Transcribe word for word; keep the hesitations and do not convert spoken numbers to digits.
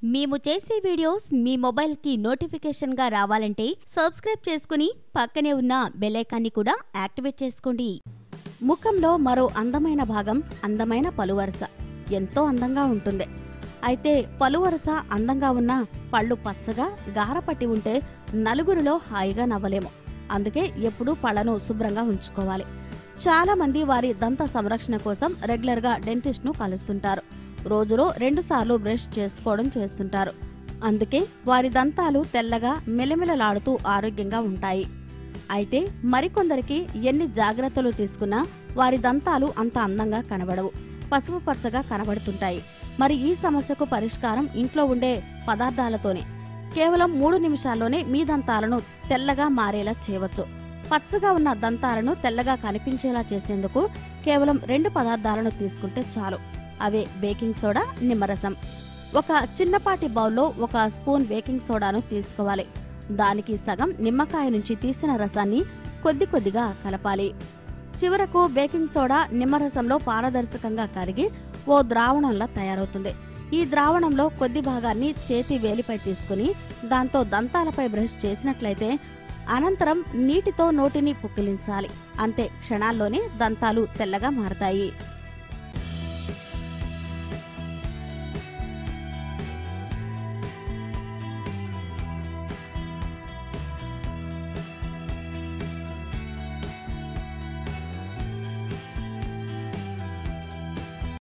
మేము చేసే వీడియోస్ మీ మొబైల్కి నోటిఫికేషన్గా రావాలంటే సబ్స్క్రైబ్ చేసుకుని పక్కనే ఉన్న బెల్ ఐకాన్ని కూడా యాక్టివేట్ చేసుకోండి. ముఖంలో మరో అందమైన భాగం అందమైన పలువరస. ఎంతో అందంగా ఉంటుంది. అయితే పలువరస అందంగా ఉన్న పళ్ళు పచ్చగా గారపట్టి ఉంటే నలుగురిలో హాయిగా నవ్వలేము. అందుకే ఎప్పుడూ పళ్లను శుభ్రంగా ఉంచుకోవాలి. చాలా మంది వారి దంత సంరక్షణ కోసం రెగ్యులర్గా డెంటిస్ట్ను కలుస్తుంటారు. రోజులో రెండు సార్లు బ్రష్ చేసుకోవడం చేస్తుంటారు. అందుకే వారి దంతాలు తెల్లగా మెలమెలలాడుతూ ఆరోగ్యంగా ఉంటాయి. అయితే మరికొందరికి ఎన్ని జాగ్రత్తలు తీసుకున్నా వారి దంతాలు అంత అందంగా కనబడవు, పసుపు పచ్చగా కనబడుతుంటాయి. మరి ఈ సమస్యకు పరిష్కారం ఇంట్లో ఉండే పదార్థాలతోనే. కేవలం మూడు నిమిషాల్లోనే మీ దంతాలను తెల్లగా మారేలా చేయవచ్చు. పచ్చగా ఉన్న దంతాలను తెల్లగా కనిపించేలా చేసేందుకు కేవలం రెండు పదార్థాలను తీసుకుంటే చాలు. అవే బేకింగ్ సోడా, నిమ్మరసం. ఒక చిన్నపాటి బౌల్లో ఒక స్పూన్ బేకింగ్ సోడాను తీసుకోవాలి. దానికి సగం నిమ్మకాయ నుంచి తీసిన రసాన్ని కొద్ది కొద్దిగా కలపాలి. చివరకు బేకింగ్ సోడా నిమ్మరసంలో పారదర్శకంగా కరిగి ఓ ద్రావణంలా తయారవుతుంది. ఈ ద్రావణంలో కొద్ది భాగాన్ని చేతి వేలిపై తీసుకుని దాంతో దంతాలపై బ్రష్ చేసినట్లయితే అనంతరం నీటితో నోటిని పుక్కిలించాలి. అంతే, క్షణాల్లోనే దంతాలు తెల్లగా మారతాయి.